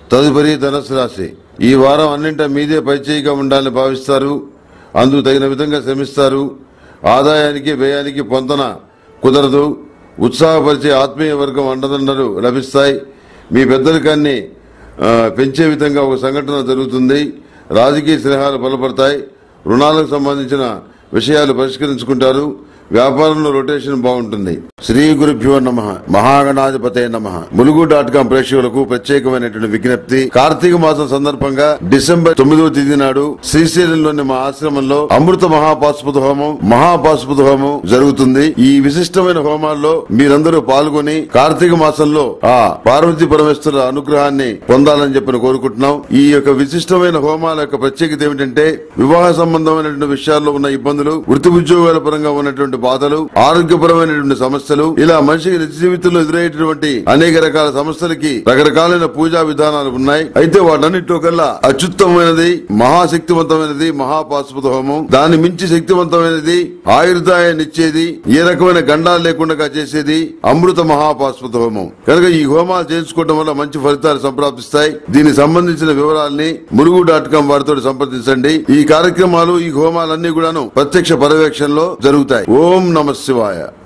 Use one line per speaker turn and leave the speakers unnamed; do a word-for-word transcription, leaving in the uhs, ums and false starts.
తదుపరి ధనుసు రాశి. ఈ వారం అన్నింటా మీదే పైచేయిగా ఉండాలని భావిస్తారు. అందుకు తగిన విధంగా శ్రమిస్తారు. ఆదాయానికి వ్యయానికి పొంతన కుదరదు. ఉత్సాహపరిచే ఆత్మీయ వర్గం అండదండలు లభిస్తాయి. మీ పెద్దరికాన్ని పెంచే విధంగా ఒక సంఘటన జరుగుతుంది. రాజకీయ స్నేహాలు బలపడతాయి. రుణాలకు సంబంధించిన విషయాలు పరిష్కరించుకుంటారు. వ్యాపారంలో రొటేషన్ బాగుంటుంది. శ్రీ గురుభ్యో నమః. మహాగణాధిపతే నమః. ములుగు డాట్ కాం ప్రేక్షకులకు ప్రత్యేకమైనటువంటి విజ్ఞప్తి. కార్తీక మాసం సందర్భంగా డిసెంబర్ తొమ్మిదవ తేదీ నాడు శ్రీశైలంలోని మా ఆశ్రమంలో అమృత మహాపాశుపత హోమం మహాపాశుపత హోమం జరుగుతుంది. ఈ విశిష్టమైన హోమాల్లో మీరందరూ పాల్గొని కార్తీక మాసంలో ఆ పార్వతీ పరమేశ్వరుల అనుగ్రహాన్ని పొందాలని చెప్పి కోరుకుంటున్నాం. ఈ యొక్క విశిష్టమైన హోమాల యొక్క ప్రత్యేకత ఏమిటంటే వివాహ సంబంధమైనటువంటి విషయాల్లో ఉన్న ఇబ్బందులు, వృత్తి ఉద్యోగాల పరంగా ఉన్నటువంటి బాధలు, ఆరోగ్యపరమైనటువంటి సమస్యలు, ఇలా మనిషికి నిత్య జీవితంలో ఎదురయ్యేటువంటి అనేక రకాల సమస్యలకి రకరకాలైన పూజా విధానాలు ఉన్నాయి. అయితే వాటన్నిటిలో కల్లా అత్యుత్తమైనది, మహాశక్తివంతమైనది మహాపాశుపత హోమం. దాన్ని మించి శక్తివంతమైనది, ఆయుర్దాయాన్ని ఇచ్చేది, ఏ రకమైన గండాలు లేకుండా చేసేది అమృత మహాపాశుపత హోమం. కనుక ఈ హోమాలు చేయించుకోవడం వల్ల మంచి ఫలితాలు సంప్రాప్తిస్తాయి. దీనికి సంబంధించిన వివరాలని ములుగు డాట్ కాం వారితో సంప్రదించండి. ఈ కార్యక్రమాలు, ఈ హోమాలన్నీ కూడాను ప్రత్యక్ష పర్యవేక్షణలో జరుగుతాయి. ఓం నమః శివాయ.